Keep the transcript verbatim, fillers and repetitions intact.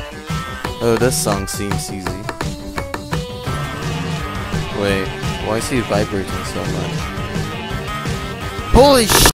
Oh, this song seems easy. Wait, why is he vibrating so much? Holy sh!